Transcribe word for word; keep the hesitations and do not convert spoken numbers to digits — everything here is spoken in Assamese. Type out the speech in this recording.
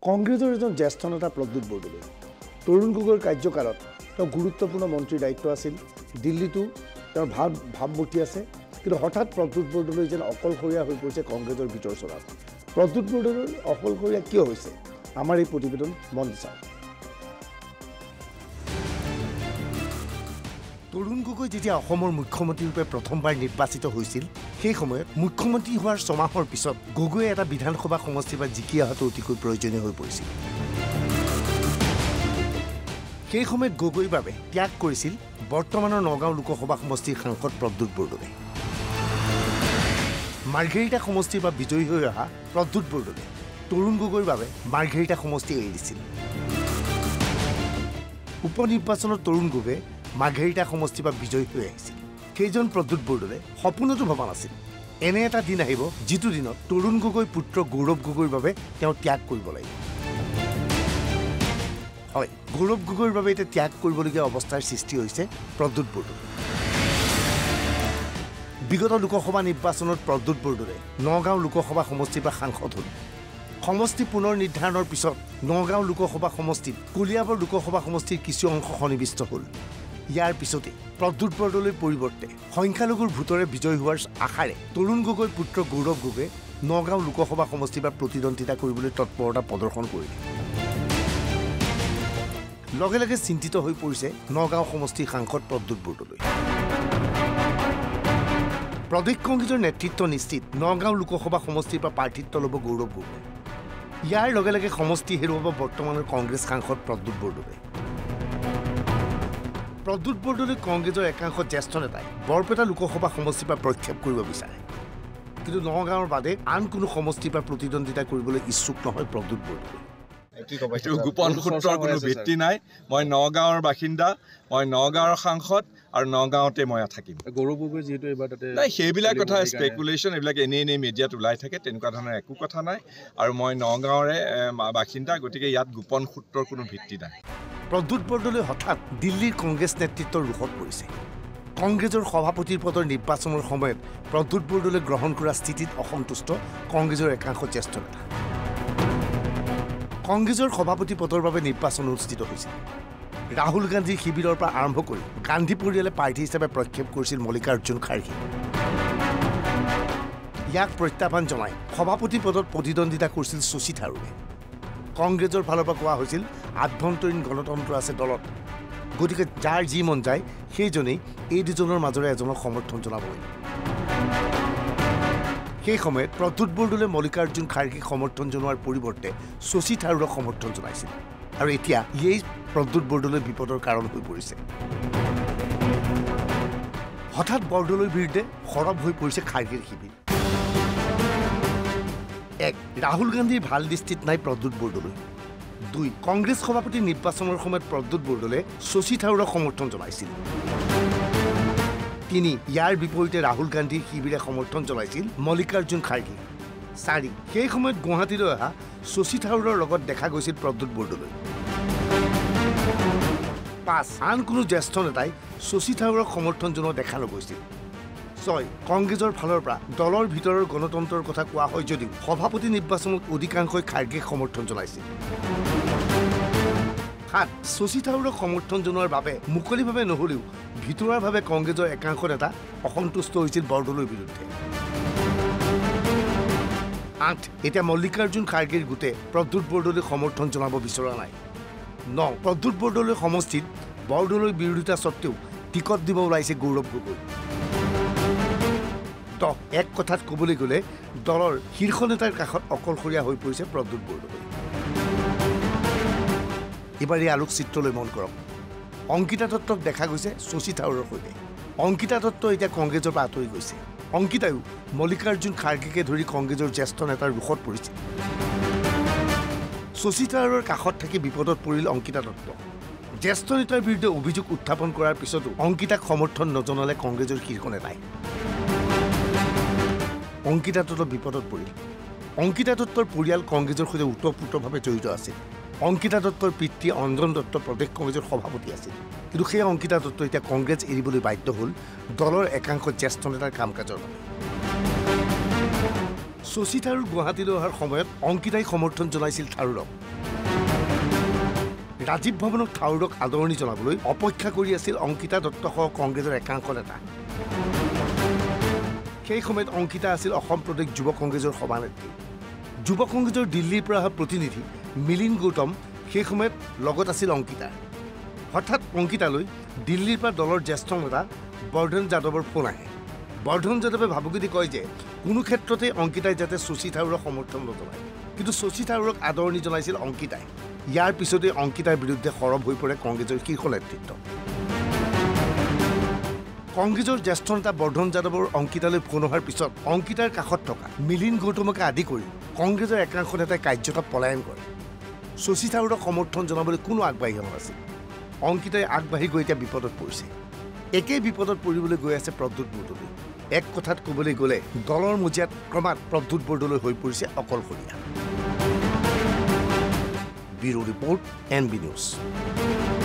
কংগ্ৰেছৰ এজন জ্যেষ্ঠ নেতা প্ৰদ্যুৎ বৰদলৈ তৰুণ গগৈৰ কাৰ্যকালত তেওঁ গুৰুত্বপূৰ্ণ মন্ত্ৰীৰ দায়িত্ব আছিল দিল্লীতো তেওঁৰ ভাৱ ভাৱমূৰ্তি আছে কিন্তু হঠাৎ প্ৰদ্যুৎ বৰদলৈ যেন অকলশৰীয়া হৈ পৰিছে কংগ্ৰেছৰ ভিতৰ চৰাত প্ৰদ্যুৎ বৰদলৈ অকলশৰীয়া কিয় হৈছে আমাৰ এই প্ৰতিবেদন মন চাওক তৰুণ গগৈ যেতিয়া অসমৰ মুখ্যমন্ত্ৰী ৰূপে প্ৰথমবাৰ নিৰ্বাচিত হৈছিল সেই সময়ত মুখ্যমন্ত্ৰী হোৱাৰ ছমাহৰ পিছত গগৈ এটা বিধানসভা সমষ্টি বা জিকি অহাটো অতিকৈ প্ৰয়োজনীয় হৈ পৰিছিল সেই সময়ত গগৈৰ বাবে ত্যাগ কৰিছিল বৰ্তমানৰ নগাঁও লোকসভা সমষ্টিৰ সাংসদ প্ৰদ্যুৎ বৰদলৈ মাৰ্ঘেৰিটা সমষ্টিৰ পৰা বিজয়ী হৈ অহা প্ৰদ্যুৎ বৰদলৈ তৰুণ গগৈৰ বাবে মাৰ্ঘেৰিটা সমষ্টি এৰি দিছিল উপ নিৰ্বাচনত তৰুণ গগৈ মাৰ্ঘেৰিটা সমষ্টিৰ পৰা বিজয়ী হৈ আহিছিল সেইজন প্ৰদ্যুৎ বৰদলৈ সপোনতো ভবা নাছিল এনে এটা দিন আহিব যিটো দিনত তৰুণ গগৈ পুত্ৰ গৌৰৱ গগৈৰ বাবে তেওঁ ত্যাগ কৰিব লাগিব হয় গৌৰৱ গগৈৰ বাবে এতিয়া ত্যাগ কৰিবলগীয়া অৱস্থাৰ সৃষ্টি হৈছে প্ৰদ্যুৎ বৰদলৈ বিগত লোকসভা নিৰ্বাচনত প্ৰদ্যুৎ বৰদলৈ নগাঁও লোকসভা সমষ্টিৰ পৰা সাংসদ হ'ল সমষ্টি পুনৰ নিৰ্ধাৰণৰ পিছত নগাঁও লোকসভা সমষ্টিত কলিয়াবৰ লোকসভা সমষ্টিৰ কিছু অংশ সন্নিৱিষ্ট হ'ল ইয়াৰ পিছতে প্ৰদ্যুৎ বৰদলৈৰ পৰিৱৰ্তে সংখ্যালঘুৰ ভোটৰে বিজয় হোৱাৰ আশাৰে তৰুণ গগৈৰ পুত্ৰ গৌৰৱ গগৈ নগাঁও লোকসভা সমষ্টিৰ পৰা প্ৰতিদ্বন্দ্বিতা কৰিবলৈ তৎপৰতা প্ৰদৰ্শন কৰিলে লগে লগে চিন্তিত হৈ পৰিছে নগাঁও সমষ্টিৰ সাংসদ প্ৰদ্যুৎ বৰদলৈ প্ৰদেশ কংগ্ৰেছৰ নেতৃত্ব নিশ্চিত নগাঁও লোকসভা সমষ্টিৰ পৰা প্ৰাৰ্থিত্ব ল'ব গৌৰৱ গগৈ ইয়াৰ লগে লগে সমষ্টি হেৰুৱাব বৰ্তমানৰ কংগ্ৰেছ সাংসদ প্ৰদ্যুৎ বৰদলৈ প্ৰদ্যুৎ বৰদলৈ কংগ্ৰেছৰ একাংশ জ্যেষ্ঠ নেতাই বৰপেটা লোকসভা সমষ্টিৰ পৰা প্ৰক্ষেপ কৰিব বিচাৰে কিন্তু নগাঁৱৰ বাদে আন কোনো সমষ্টিৰ পৰা প্ৰতিদ্বন্দ্বিতা কৰিবলৈ ইচ্ছুক নহয় প্ৰদ্যুৎ বৰদলৈ গোপন সূত্ৰৰ কোনো ভিত্তি নাই মই নগাঁৱৰ বাসিন্দা মই নগাঁৱৰ সাংসদ আৰু নগাঁৱতে মই থাকিম গৌৰৱ গগৈ যিহেতু এইবাৰ তাতে নাই সেইবিলাক কথা স্পেকুলেশ্যন এইবিলাক এনেই এনেই মিডিয়াত ওলাই থাকে তেনেকুৱা ধৰণৰ একো কথা নাই আৰু মই নগাঁৱৰে বাসিন্দা গতিকে ইয়াত গোপন সূত্ৰৰ কোনো ভিত্তি নাই প্ৰদ্যুৎ বৰদলৈ হঠাৎ দিল্লীৰ কংগ্ৰেছ নেতৃত্বৰ ৰোষত পৰিছে কংগ্ৰেছৰ সভাপতিৰ পদৰ নিৰ্বাচনৰ সময়ত প্ৰদ্যুৎ বৰদলৈ গ্ৰহণ কৰা স্থিতিত অসন্তুষ্ট কংগ্ৰেছৰ একাংশ জ্যেষ্ঠ নেতা কংগ্ৰেছৰ সভাপতি পদৰ বাবে নিৰ্বাচন অনুষ্ঠিত হৈছিল ৰাহুল গান্ধীৰ শিবিৰৰ পৰা আৰম্ভ কৰি গান্ধী পৰিয়ালে প্ৰাৰ্থী হিচাপে প্ৰক্ষেপ কৰিছিল মল্লিকাৰ্জুন খাৰ্গে ইয়াক প্ৰত্যাহ্বান জনাই সভাপতি পদত প্ৰতিদ্বন্দ্বিতা কৰিছিল শশী থাৰুৰে কংগ্ৰেছৰ ফালৰ পৰা কোৱা হৈছিল আভ্যন্তৰীণ গণতন্ত্ৰ আছে দলত গতিকে যাৰ যি মন যায় সেইজনেই এই দুজনৰ মাজৰে এজনক সমৰ্থন জনাব সেই সময়ত প্ৰদ্যুৎ বৰদলৈ মল্লিকাৰ্জুন খাৰ্গেক সমৰ্থন জনোৱাৰ পৰিৱৰ্তে শশী থাৰুৰক সমৰ্থন জনাইছিল আৰু এতিয়া ইয়েই প্ৰদ্যুৎ বৰদলৈ বিপদৰ কাৰণ হৈ পৰিছে হঠাৎ বৰদলৈৰ বিৰুদ্ধে সৰব হৈ পৰিছে খাৰ্গেৰ শিবিৰ এক ৰাহুল গান্ধীৰ ভাল দৃষ্টিত নাই প্ৰদ্যুৎ বৰদলৈ দুই কংগ্ৰেছ সভাপতি নিৰ্বাচনৰ সময়ত প্ৰদ্যুৎ বৰদলৈ শশী থাৰুৰক সমৰ্থন জনাইছিল তিনি ইয়াৰ বিপৰীতে ৰাহুল গান্ধীৰ শিবিৰে সমৰ্থন জনাইছিল মল্লিকাৰ্জুন খাৰ্গে চাৰি সেই সময়ত গুৱাহাটীলৈ অহা শশী থাৰুৰৰ লগত দেখা গৈছিল প্ৰদ্যুৎ বৰদলৈ পাঁচ আন কোনো জ্যেষ্ঠ নেতাই শশী থাৰুৰক সমৰ্থন জনোৱা দেখা নগৈছিল ছয় কংগ্ৰেছৰ ফালৰ পৰা দলৰ ভিতৰৰ গণতন্ত্ৰৰ কথা কোৱা হয় যদিও সভাপতি নিৰ্বাচনত অধিকাংশই খাৰ্গেক সমৰ্থন জনাইছিল সাত শশী থাৰুৰক সমৰ্থন জনোৱাৰ বাবে মুকলিভাৱে নহ'লেও ভিতৰুৱাভাৱে কংগ্ৰেছৰ একাংশ নেতা অসন্তুষ্ট হৈছিল বৰদলৈৰ বিৰুদ্ধে আঠ এতিয়া মল্লিকাৰ্জুন খাৰ্গেৰ গোটে প্ৰদ্যুৎ বৰদলৈক সমৰ্থন জনাব বিচৰা নাই ন প্ৰদ্যুৎ বৰদলৈ সমষ্টিত বৰদলৈৰ বিৰোধিতা স্বত্বেও টিকট দিব ওলাইছে গৌৰৱ গগৈ দহ এক কথাত ক'বলৈ গ'লে দলৰ শীৰ্ষ নেতাৰ কাষত অকলশৰীয়া হৈ পৰিছে প্ৰদ্যুৎ বৰদলৈ এবাৰ এই আলোকচিত্ৰলৈ মন কৰক অংকিতা দত্তক দেখা গৈছে শশী থাৰুৰৰ সৈতে অংকিতা দত্ত এতিয়া কংগ্ৰেছৰ পৰা আঁতৰি গৈছে অংকিতায়ো মল্লিকাৰ্জুন খাৰ্গেকে ধৰি কংগ্ৰেছৰ জ্যেষ্ঠ নেতাৰ ৰোষত পৰিছে শশী থাৰুৰৰ কাষত থাকি বিপদত পৰিল অংকিতা দত্ত জ্যেষ্ঠ নেতাৰ বিৰুদ্ধে অভিযোগ উত্থাপন কৰাৰ পিছতো অংকিতাক সমৰ্থন নজনালে কংগ্ৰেছৰ শীৰ্ষ নেতাই অংকিতা দত্ত বিপদত পৰিল অংকিতা দত্তৰ পৰিয়াল কংগ্ৰেছৰ সৈতে ওতঃপ্ৰোতভাৱে জড়িত আছিল অংকিতা দত্তৰ পিতৃ অঞ্জন দত্ত প্ৰদেশ কংগ্ৰেছৰ সভাপতি আছিল কিন্তু সেই অংকিতা দত্ত এতিয়া কংগ্ৰেছ এৰিবলৈ বাধ্য হ'ল দলৰ একাংশ জ্যেষ্ঠ নেতাৰ কাম কাজৰ বাবে শশী থাৰুৰ গুৱাহাটীলৈ অহাৰ সময়ত অংকিতাই সমৰ্থন জনাইছিল থাৰুৰক ৰাজীৱ ভৱনক থাৰুৰক আদৰণি জনাবলৈ অপেক্ষা কৰি আছিল অংকিতা দত্তসহ কংগ্ৰেছৰ একাংশ নেতা সেই সময়ত অংকিতা আছিল অসম প্ৰদেশ যুৱ কংগ্ৰেছৰ সভানেত্ৰী যুৱ কংগ্ৰেছৰ দিল্লীৰ পৰা অহা প্ৰতিনিধি মিলিন গৌতম সেই সময়ত লগত আছিল অংকিতা হঠাৎ অংকিতালৈ দিল্লীৰ পৰা দলৰ জ্যেষ্ঠ নেতা বৰ্ধন যাদৱৰ ফোন আহে বৰ্ধন যাদৱে ভাবুকি দি কয় যে কোনো ক্ষেত্ৰতে অংকিতাই যাতে শশী থাৰুৰক সমৰ্থন নজনায় কিন্তু শশী থাৰুৰক আদৰণি জনাইছিল অংকিতাই ইয়াৰ পিছতে অংকিতাৰ বিৰুদ্ধে সৰব হৈ পৰে কংগ্ৰেছৰ শীৰ্ষ নেতৃত্ব কংগ্ৰেছৰ জ্যেষ্ঠ নেতা বৰ্ধন যাদৱৰ অংকিতালৈ ফোন অহাৰ পিছত অংকিতাৰ কাষত থকা মিলিন গৌতমকে আদি কৰি কংগ্ৰেছৰ একাংশ নেতাই কাৰ্যত পলায়ন কৰে শশী থাৰুৰক সমৰ্থন জনাবলৈ কোনো আগবাঢ়ি অহা নাছিল অংকিতাই আগবাঢ়ি গৈ এতিয়া বিপদত পৰিছে একেই বিপদত পৰিবলৈ গৈ আছে প্ৰদ্যুৎ বৰদলৈ এক কথাত ক'বলৈ গ'লে দলৰ মজিয়াত ক্ৰমাৎ প্ৰদ্যুৎ বৰদলৈ হৈ পৰিছে অকলশৰীয়া bureau report N B news